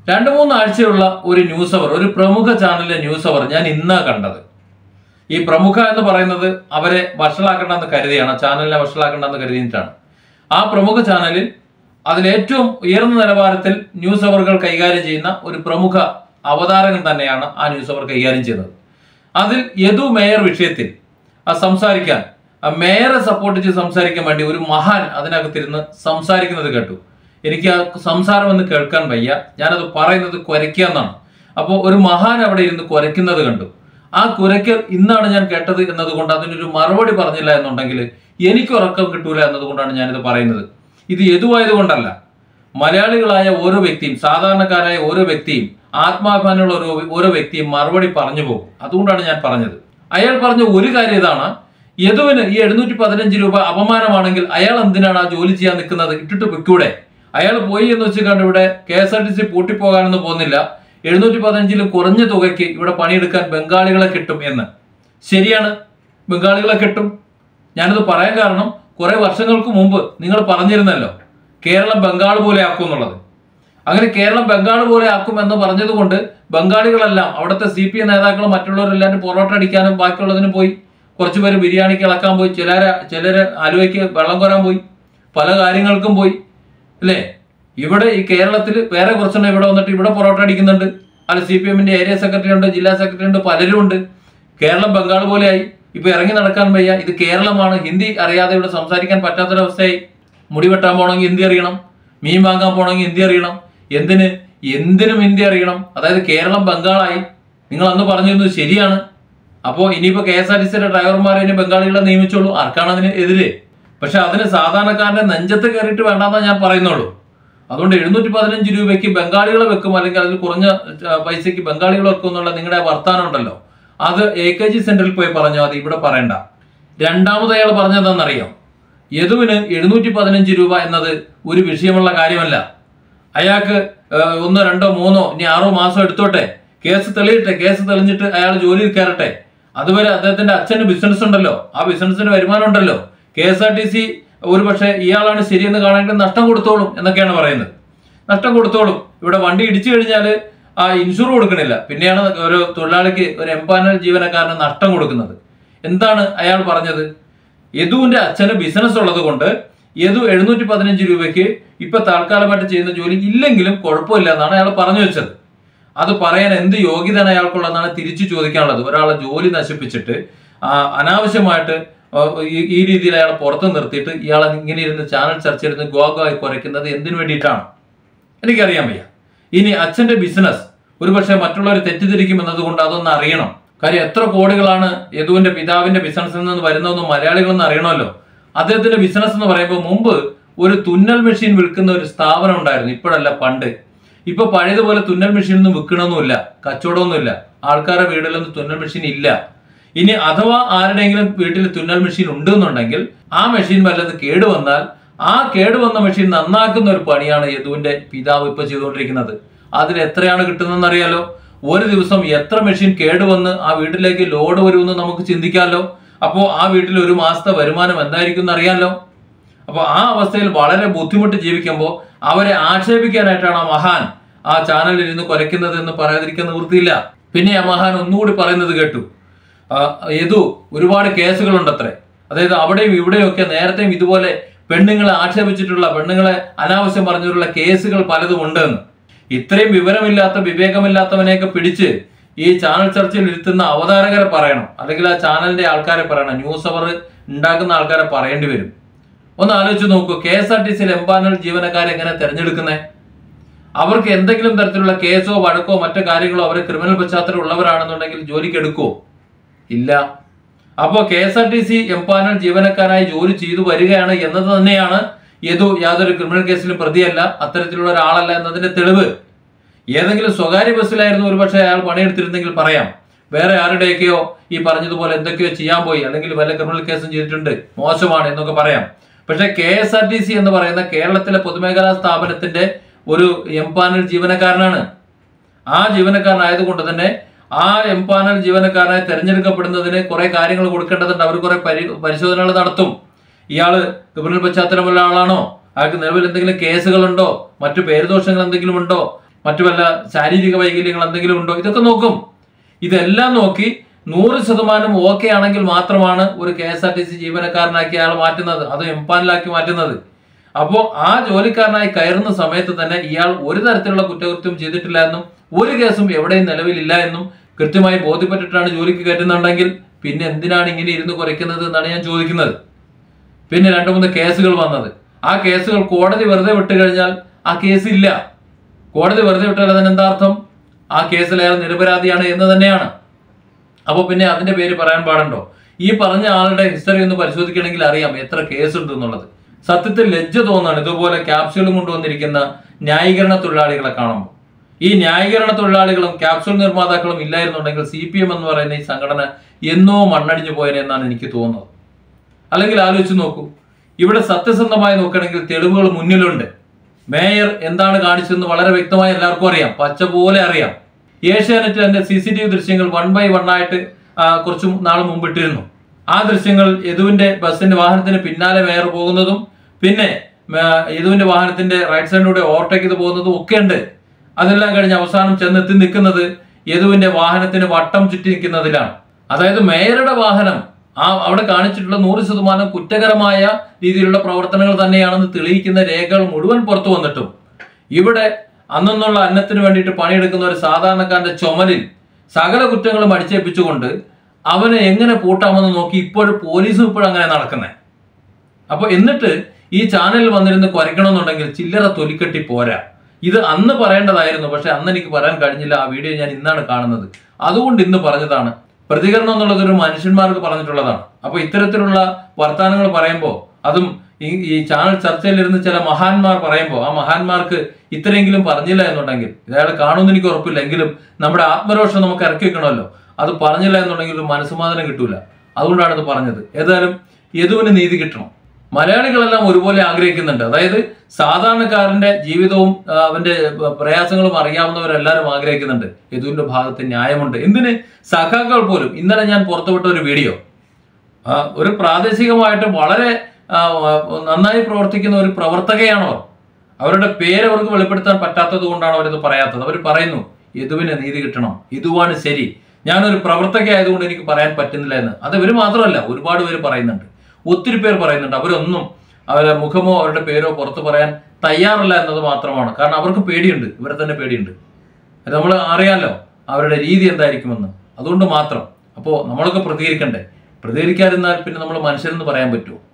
രണ്ട് മൂന്ന് ആഴ്ചയുള്ള ഒരു ന്യൂസ് അവർ, ഒരു പ്രമുഖ ചാനലിലെ ന്യൂസ് അവർ ഞാൻ ഇന്നാ കണ്ടത്. ഈ പ്രമുഖ എന്ന് പറയുന്നത് അവരെ വഷളാക്കണ്ടെന്ന് കരുതിയാണ്, ചാനലിനെ വഷളാക്കണ്ടെന്ന് കരുതിയിട്ടാണ്. ആ പ്രമുഖ ചാനലിൽ അതിലേറ്റവും ഉയർന്ന നിലവാരത്തിൽ ന്യൂസ് അവറുകൾ കൈകാര്യം ചെയ്യുന്ന ഒരു പ്രമുഖ അവതാരകൻ തന്നെയാണ് ആ ന്യൂസ് അവർ കൈകാര്യം ചെയ്യുന്നത്. അതിൽ യദു മേയർ വിഷയത്തിൽ സംസാരിക്കാൻ, മേയറെ സപ്പോർട്ട് ചെയ്ത് സംസാരിക്കാൻ വേണ്ടി ഒരു മഹാൻ അതിനകത്തിരുന്ന് സംസാരിക്കുന്നത് കേട്ടു. എനിക്ക് ആ സംസാരം ഒന്ന് കേൾക്കാൻ വയ്യ, ഞാനത് പറയുന്നത് കുരയ്ക്കുക എന്നാണ്. അപ്പോൾ ഒരു മഹാൻ അവിടെ ഇരുന്ന് കുരയ്ക്കുന്നത് കണ്ടു. ആ കുരയ്ക്കൽ ഇന്നാണ് ഞാൻ കേട്ടത് എന്നതുകൊണ്ട് അതിനൊരു മറുപടി പറഞ്ഞില്ല എന്നുണ്ടെങ്കിൽ എനിക്ക് ഉറക്കം കിട്ടൂല എന്നതുകൊണ്ടാണ് ഞാനിത് പറയുന്നത്. ഇത് യദുവായതുകൊണ്ടല്ല, മലയാളികളായ ഓരോ വ്യക്തിയും, സാധാരണക്കാരായ ഓരോ വ്യക്തിയും, ആത്മാഭിമാനമുള്ള ഓരോ വ്യക്തിയും മറുപടി പറഞ്ഞു പോകും. അതുകൊണ്ടാണ് ഞാൻ പറഞ്ഞത്. അയാൾ പറഞ്ഞ ഒരു കാര്യം ഇതാണ്: യദുവിന് ഈ 715 രൂപ അപമാനമാണെങ്കിൽ അയാൾ എന്തിനാണ് ആ ജോലി ചെയ്യാൻ നിൽക്കുന്നത്? ഇട്ടിട്ട് പൊയ്ക്കൂടെ? അയാൾ പോയി എന്ന് വെച്ചിട്ട് ഇവിടെ KSRTC പൂട്ടിപ്പോകാനൊന്നും പോകുന്നില്ല. 715 കുറഞ്ഞ തുകയ്ക്ക് ഇവിടെ പണിയെടുക്കാൻ ബംഗാളികളെ കിട്ടും എന്ന്. ശരിയാണ്, ബംഗാളികളെ കിട്ടും. ഞാനത് പറയാൻ കാരണം, കുറെ വർഷങ്ങൾക്ക് മുമ്പ് നിങ്ങൾ പറഞ്ഞിരുന്നല്ലോ കേരളം ബംഗാൾ പോലെ ആക്കും എന്നുള്ളത്. അങ്ങനെ കേരളം ബംഗാൾ പോലെ ആക്കും എന്ന് പറഞ്ഞതുകൊണ്ട് ബംഗാളികളെല്ലാം, അവിടുത്തെ CPM നേതാക്കളും മറ്റുള്ളവരെല്ലാവരും പൊറോട്ട അടിക്കാനും ബാക്കിയുള്ളതിനും പോയി. കുറച്ചുപേര് ബിരിയാണിക്ക് ഇളക്കാൻ പോയി, ചിലര് ആലുവയ്ക്ക് വെള്ളം കോരാൻ പോയി, പല കാര്യങ്ങൾക്കും പോയി അല്ലേ. ഇവിടെ ഈ കേരളത്തിൽ വേറെ കുറച്ചെണ്ണം ഇവിടെ വന്നിട്ട് ഇവിടെ പൊറോട്ട അടിക്കുന്നുണ്ട്. അല്ല, CPMന്റെ ഏരിയ സെക്രട്ടറി ഉണ്ട്, ജില്ലാ സെക്രട്ടറി ഉണ്ട്, പലരും ഉണ്ട്. കേരളം ബംഗാൾ പോലെയായി. ഇപ്പൊ ഇറങ്ങി നടക്കാൻ വയ്യ. ഇത് കേരളമാണ്. ഹിന്ദി അറിയാതെ ഇവിടെ സംസാരിക്കാൻ പറ്റാത്തൊരവസ്ഥയായി. മുടി വെട്ടാൻ പോകണമെങ്കിൽ ഹിന്ദി അറിയണം, മീൻ വാങ്ങാൻ പോകണമെങ്കിൽ ഹിന്ദി അറിയണം, എന്തിനും ഹിന്ദി അറിയണം. അതായത് കേരളം ബംഗാളായി. നിങ്ങൾ അന്ന് പറഞ്ഞിരുന്നത് ശരിയാണ്. അപ്പോൾ ഇനിയിപ്പോ KSRTCയുടെ ഡ്രൈവർമാരെ ഇനി ബംഗാളികളെ നിയമിച്ചോളൂ. ആർക്കാണ് അതിന് എതിരെ? പക്ഷെ അതിന് സാധാരണക്കാരന്റെ നെഞ്ചത്ത് കയറിയിട്ട് വേണ്ടെന്നാ ഞാൻ പറയുന്നുള്ളൂ. അതുകൊണ്ട് 715 രൂപയ്ക്ക് ബംഗാളികളെ വെക്കും, അല്ലെങ്കിൽ അതിൽ കുറഞ്ഞ പൈസയ്ക്ക് ബംഗാളികളെ വെക്കും എന്നുള്ള നിങ്ങളുടെ വർത്താനം ഉണ്ടല്ലോ, അത് AKG സെന്ററിൽ പോയി പറഞ്ഞാൽ മതി, ഇവിടെ പറയണ്ട. രണ്ടാമത് അയാൾ പറഞ്ഞതെന്നറിയാം, യദുവിന് 715 രൂപ എന്നത് ഒരു വിഷയമുള്ള കാര്യമല്ല. അയാൾക്ക് 1, 2, 3 ഇനി 6 മാസം എടുത്തോട്ടെ, കേസ് തെളിയട്ടെ, കേസ് തെളിഞ്ഞിട്ട് അയാൾ ജോലിയിൽ കയറട്ടെ. അതുവരെ അദ്ദേഹത്തിന്റെ അച്ഛന് ബിസിനസ് ഉണ്ടല്ലോ, ആ ബിസിനസിന് വരുമാനം ഉണ്ടല്ലോ. KSRTC ഒരു പക്ഷേ ഇയാളാണ് ശരിയെന്ന് കാണേണ്ടത് നഷ്ടം കൊടുത്തോളും എന്നൊക്കെയാണ് പറയുന്നത്. നഷ്ടം കൊടുത്തോളും. ഇവിടെ വണ്ടി ഇടിച്ചു കഴിഞ്ഞാൽ ആ ഇൻഷുർ കൊടുക്കണില്ല, പിന്നെയാണ് ഒരു തൊഴിലാളിക്ക്, ഒരു എംപാനൽ ജീവനക്കാരന് നഷ്ടം കൊടുക്കുന്നത്. എന്താണ് അയാൾ പറഞ്ഞത്? യദുവിന്റെ അച്ഛന് ബിസിനസ് ഉള്ളത് കൊണ്ട് യദു 715 രൂപയ്ക്ക് ഇപ്പൊ താൽക്കാലമായിട്ട് ചെയ്യുന്ന ജോലി ഇല്ലെങ്കിലും കുഴപ്പമില്ല എന്നാണ് അയാൾ പറഞ്ഞു വെച്ചത്. അത് പറയാൻ എന്ത് യോഗ്യതയാണ് അയാൾക്കുള്ളതെന്നാണ് തിരിച്ചു ചോദിക്കാനുള്ളത്. ഒരാളെ ജോലി നശിപ്പിച്ചിട്ട് അനാവശ്യമായിട്ട് ഈ രീതിയിൽ അയാളെ പുറത്ത് നിർത്തിയിട്ട് ഇയാളെ ഇങ്ങനെ ഇരുന്ന് ചാനൽ ചർച്ച ഇരുന്ന് ഗോഗായി കുറയ്ക്കുന്നത് എന്തിനു വേണ്ടിയിട്ടാണ് എനിക്കറിയാൻ വയ്യ. ഇനി അച്ഛന്റെ ബിസിനസ് ഒരുപക്ഷെ മറ്റുള്ളവർ തെറ്റിദ്ധരിക്കും എന്നതുകൊണ്ട് അതൊന്ന് അറിയണം. കാര്യം എത്ര കോടികളാണ് യദുവിന്റെ പിതാവിന്റെ ബിസിനസ്സിൽ നിന്ന് വരുന്നതെന്ന് മലയാളികളൊന്നും അറിയണമല്ലോ. അദ്ദേഹത്തിന്റെ ബിസിനസ് എന്ന് പറയുമ്പോൾ മുമ്പ് ഒരു തുന്നൽ മെഷീൻ വിൽക്കുന്ന ഒരു സ്ഥാപനം ഉണ്ടായിരുന്നു, ഇപ്പോഴല്ല പണ്ട്. ഇപ്പൊ പഴയതുപോലെ തുന്നൽ മെഷീൻ ഒന്നും വിൽക്കണമൊന്നുമില്ല, കച്ചവടമൊന്നുമില്ല. ആൾക്കാരുടെ വീട്ടിലൊന്നും തുന്നൽ മെഷീൻ ഇല്ല. ഇനി അഥവാ ആരുടെയെങ്കിലും വീട്ടിൽ തുന്നൽ മെഷീൻ ഉണ്ടെന്നുണ്ടെങ്കിൽ ആ മെഷീൻ വല്ലത് കേടുവന്നാൽ ആ കേടുവന്ന മെഷീൻ നന്നാക്കുന്ന ഒരു പണിയാണ് യദുവിന്റെ പിതാവ് ഇപ്പൊ ചെയ്തുകൊണ്ടിരിക്കുന്നത്. അതിന് എത്രയാണ് കിട്ടുന്നതെന്ന് അറിയാലോ. ഒരു ദിവസം എത്ര മെഷീൻ കേടുവന്ന് ആ വീട്ടിലേക്ക് ലോഡ് വരുമെന്ന് നമുക്ക് ചിന്തിക്കാമല്ലോ. അപ്പോൾ ആ വീട്ടിൽ ഒരു മാസത്തെ വരുമാനം എന്തായിരിക്കും എന്ന് അറിയാമല്ലോ. അപ്പോൾ ആ അവസ്ഥയിൽ വളരെ ബുദ്ധിമുട്ട് ജീവിക്കുമ്പോൾ അവരെ ആക്ഷേപിക്കാനായിട്ടാണ് ആ മഹാൻ ആ ചാനലിൽ ഇരുന്ന് കുരയ്ക്കുന്നത് എന്ന് പറയാതിരിക്കാൻ നിവൃത്തിയില്ല. പിന്നെ ആ മഹാൻ ഒന്നുകൂടി പറയുന്നത് കേട്ടു, യദു ഒരുപാട് കേസുകളുണ്ട് അത്രേ. അതായത് അവിടെയും ഇവിടെയും ഒക്കെ നേരത്തെയും ഇതുപോലെ പെണ്ണുങ്ങളെ ആക്ഷേപിച്ചിട്ടുള്ള, പെണ്ണുങ്ങളെ അനാവശ്യം പറഞ്ഞിട്ടുള്ള കേസുകൾ പലതും ഉണ്ടെന്ന്. ഇത്രയും വിവരമില്ലാത്ത, വിവേകമില്ലാത്തവനെയൊക്കെ പിടിച്ച് ഈ ചാനൽ ചർച്ചയിൽ ഇരുത്തുന്ന അവതാരകരെ പറയണം, അല്ലെങ്കിൽ ആ ചാനലിന്റെ ആൾക്കാരെ പറയണം, ന്യൂസ് അവർ ഉണ്ടാക്കുന്ന ആൾക്കാരെ പറയേണ്ടി വരും. ഒന്ന് ആലോചിച്ച് നോക്കൂ, KSRTCയിൽ എംപാനൽ ജീവനക്കാരെ എങ്ങനെ തെരഞ്ഞെടുക്കുന്നേ? അവർക്ക് എന്തെങ്കിലും തരത്തിലുള്ള കേസോ വഴക്കോ മറ്റു കാര്യങ്ങളോ അവരെ ക്രിമിനൽ പശ്ചാത്തലം ഉള്ളവരാണെന്നുണ്ടെങ്കിൽ ജോലിക്ക് എടുക്കുവോ? ഇല്ല. അപ്പോൾ KSRTC എംപാനൽ ജീവനക്കാരായി ജോലി ചെയ്തു വരികയാണ് എന്നത് തന്നെയാണ് യദു യാതൊരു ക്രിമിനൽ കേസിലും പ്രതിയല്ല, അത്തരത്തിലുള്ള ഒരാളല്ല എന്നതിന്റെ തെളിവ്. ഏതെങ്കിലും സ്വകാര്യ ബസ്സിലായിരുന്നു ഒരുപക്ഷെ അയാൾ പണിയെടുത്തിരുന്നെങ്കിൽ പറയാം, വേറെ ആരുടെയൊക്കെയോ ഈ പറഞ്ഞതുപോലെ എന്തൊക്കെയോ ചെയ്യാൻ പോയി, അല്ലെങ്കിൽ വല്ല ക്രിമിനൽ കേസും ചെയ്തിട്ടുണ്ട്, മോശമാണ് എന്നൊക്കെ പറയാം. പക്ഷെ KSRTC എന്ന് പറയുന്ന കേരളത്തിലെ പൊതുമേഖലാ സ്ഥാപനത്തിന്റെ ഒരു എംപാനൽ ജീവനക്കാരനാണ്. ആ ജീവനക്കാരനായതുകൊണ്ട് തന്നെ ആ എംപാനൽ ജീവനക്കാരനായി തെരഞ്ഞെടുക്കപ്പെടുന്നതിന് കുറെ കാര്യങ്ങൾ കൊടുക്കേണ്ടതുണ്ട്. അവർ കുറെ പരിശോധനകൾ നടത്തും. ഇയാള് ക്രിമിനൽ പശ്ചാത്തലമുള്ള ആളാണോ, അയാൾക്ക് നിലവിൽ എന്തെങ്കിലും കേസുകളുണ്ടോ, മറ്റു പേരുദോഷങ്ങൾ എന്തെങ്കിലും ഉണ്ടോ, മറ്റു വല്ല ശാരീരിക വൈകല്യങ്ങൾ എന്തെങ്കിലും ഉണ്ടോ, ഇതൊക്കെ നോക്കും. ഇതെല്ലാം നോക്കി 100% ഓക്കെ ആണെങ്കിൽ മാത്രമാണ് ഒരു KSRTC ജീവനക്കാരനാക്കി അയാൾ മാറ്റുന്നത്, അത് എംപാനലാക്കി മാറ്റുന്നത്. അപ്പോൾ ആ ജോലിക്കാരനായി കയറുന്ന സമയത്ത് തന്നെ ഇയാൾ ഒരു തരത്തിലുള്ള കുറ്റകൃത്യം ചെയ്തിട്ടില്ല എന്നും ഒരു കേസും എവിടെയും നിലവിലില്ല എന്നും കൃത്യമായി ബോധ്യപ്പെട്ടിട്ടാണ് ജോലിക്ക് കയറ്റുന്നുണ്ടെങ്കിൽ പിന്നെ എന്തിനാണ് ഇങ്ങനെ ഇരുന്ന് കുറയ്ക്കുന്നത് എന്നാണ് ഞാൻ ചോദിക്കുന്നത്. പിന്നെ 2-3 കേസുകൾ വന്നത്, ആ കേസുകൾ കോടതി വെറുതെ വിട്ട് കഴിഞ്ഞാൽ ആ കേസ് ഇല്ല. കോടതി വെറുതെ വിട്ടാൽ അതിനെന്താ അർത്ഥം? ആ കേസിൽ അയാൾ നിരപരാധിയാണ് എന്ന് തന്നെയാണ്. അപ്പോൾ പിന്നെ അതിന്റെ പേര് പറയാൻ പാടുണ്ടോ? ഈ പറഞ്ഞ ആളുടെ ഹിസ്റ്ററി ഒന്ന് പരിശോധിക്കണമെങ്കിൽ അറിയാം എത്ര കേസ് ഉണ്ട് എന്നുള്ളത്. സത്യത്തിൽ ലജ്ജ തോന്നാണ് ഇതുപോലെ ക്യാപ്സ്യൂളും കൊണ്ടുവന്നിരിക്കുന്ന ന്യായീകരണ തൊഴിലാളികളെ കാണുമ്പോൾ. ഈ ന്യായീകരണ തൊഴിലാളികളും ക്യാപ്സ്യൂൾ നിർമ്മാതാക്കളും ഇല്ലായിരുന്നുണ്ടെങ്കിൽ CPM എന്ന് പറയുന്ന ഈ സംഘടന എന്നോ മണ്ണടിഞ്ഞു പോയനെ എന്നാണ് എനിക്ക് തോന്നുന്നത്. അല്ലെങ്കിൽ ആലോചിച്ച് നോക്കൂ, ഇവിടെ സത്യസന്ധമായി നോക്കണമെങ്കിൽ തെളിവുകൾ മുന്നിലുണ്ട്. മേയർ എന്താണ് കാണിച്ചതെന്ന് വളരെ വ്യക്തമായി എല്ലാവർക്കും അറിയാം, പച്ച പോലെ അറിയാം. ഏഷ്യാനെറ്റിൽ എൻ്റെ CCTV ദൃശ്യങ്ങൾ 1 by 1 ആയിട്ട് കുറച്ചു നാൾ മുമ്പ് ഇട്ടിരുന്നു. ആ ദൃശ്യങ്ങൾ യദുവിന്റെ ബസിന്റെ വാഹനത്തിന് പിന്നാലെ മേയർ പോകുന്നതും പിന്നെ യദുവിന്റെ വാഹനത്തിന്റെ റൈറ്റ് സൈഡിലൂടെ ഓവർടേക്ക് ചെയ്ത് പോകുന്നതും ഒക്കെ ഉണ്ട്. അതെല്ലാം കഴിഞ്ഞ് അവസാനം ചെന്നെത്തി നിൽക്കുന്നത് യദുവിന്റെ വാഹനത്തിന് വട്ടം ചുറ്റി നിൽക്കുന്നതിലാണ്. അതായത് മേയറുടെ വാഹനം അവിടെ കാണിച്ചിട്ടുള്ള 100% കുറ്റകരമായ രീതിയിലുള്ള പ്രവർത്തനങ്ങൾ തന്നെയാണെന്ന് തെളിയിക്കുന്ന രേഖകൾ മുഴുവൻ പുറത്തു വന്നിട്ടും ഇവിടെ അന്നുള്ള അന്നത്തിന് വേണ്ടിയിട്ട് പണിയെടുക്കുന്ന ഒരു സാധാരണക്കാരന്റെ ചുമലിൽ സകല കുറ്റങ്ങളും അടിച്ചേൽപ്പിച്ചുകൊണ്ട് അവനെ എങ്ങനെ പൂട്ടാമെന്ന് നോക്കി ഇപ്പോഴും പോലീസും ഇപ്പോഴും അങ്ങനെ നടക്കുന്നത്. അപ്പൊ എന്നിട്ട് ഈ ചാനലിൽ വന്നിരുന്ന് കുരയ്ക്കണമെന്നുണ്ടെങ്കിൽ ചില്ലറ തൊലിക്കെട്ടി പോരാ. ഇത് അന്ന് പറയേണ്ടതായിരുന്നു, പക്ഷെ അന്ന് എനിക്ക് പറയാൻ കഴിഞ്ഞില്ല. ആ വീഡിയോ ഞാൻ ഇന്നാണ് കാണുന്നത്, അതുകൊണ്ട് ഇന്ന് പറഞ്ഞതാണ്. പ്രതികരണം എന്നുള്ളത് ഒരു മനുഷ്യന്മാർക്ക് പറഞ്ഞിട്ടുള്ളതാണ്. അപ്പൊ ഇത്തരത്തിലുള്ള വർത്തമാനങ്ങൾ പറയുമ്പോൾ, അതും ഈ ചാനൽ ചർച്ചയിലിരുന്ന് ചില മഹാന്മാർ പറയുമ്പോൾ, ആ മഹാന്മാർക്ക് ഇത്രയെങ്കിലും പറഞ്ഞില്ല എന്നുണ്ടെങ്കിൽ, ഇതയാൾ കാണുമെന്ന് എനിക്ക് ഉറപ്പില്ല, എങ്കിലും നമ്മുടെ ആത്മരോഷം നമുക്ക് ഇറക്കി വെക്കണമല്ലോ. അത് പറഞ്ഞില്ല എന്നുണ്ടെങ്കിൽ ഒരു മനസ്സമാധാനം കിട്ടൂല. അതുകൊണ്ടാണ് ഇത് പറഞ്ഞത്. ഏതായാലും യദുവിന് നീതി കിട്ടണം. മലയാളികളെല്ലാം ഒരുപോലെ ആഗ്രഹിക്കുന്നുണ്ട്. അതായത് സാധാരണക്കാരന്റെ ജീവിതവും അവന്റെ പ്രയാസങ്ങളും അറിയാവുന്നവരെല്ലാവരും ആഗ്രഹിക്കുന്നുണ്ട് യദുവിന്റെ ഭാഗത്ത് ന്യായമുണ്ട്. എന്തിന് സഖാക്കൾ പോലും, ഇന്നലെ ഞാൻ പുറത്തുവിട്ട ഒരു വീഡിയോ, ഒരു പ്രാദേശികമായിട്ട് വളരെ നന്നായി പ്രവർത്തിക്കുന്ന ഒരു പ്രവർത്തകയാണോ, അവരുടെ പേര് അവർക്ക് വെളിപ്പെടുത്താൻ പറ്റാത്തത് കൊണ്ടാണ് അവരിത് പറയാത്തത്. അവർ പറയുന്നു യദുവിന് നീതി കിട്ടണം, യദുവാണ് ശരി, ഞാനൊരു പ്രവർത്തകയായതുകൊണ്ട് എനിക്ക് പറയാൻ പറ്റുന്നില്ല എന്ന്. അത് ഇവർ മാത്രമല്ല, ഒരുപാട് പേര് പറയുന്നുണ്ട്, ഒത്തിരി പേർ പറയുന്നുണ്ട്. അവരൊന്നും അവരുടെ മുഖമോ അവരുടെ പേരോ പുറത്ത് പറയാൻ തയ്യാറല്ല എന്നത് മാത്രമാണ്. കാരണം അവർക്ക് പേടിയുണ്ട്, ഇവരെ തന്നെ പേടിയുണ്ട്. അത് നമ്മൾ അറിയാമല്ലോ അവരുടെ രീതി എന്തായിരിക്കുമെന്ന്, അതുകൊണ്ട് മാത്രം. അപ്പോൾ നമ്മളൊക്കെ പ്രതികരിക്കണ്ടേ? പ്രതികരിക്കാതിരുന്നാൽ പിന്നെ നമ്മൾ മനുഷ്യരെന്ന് പറയാൻ പറ്റുമോ?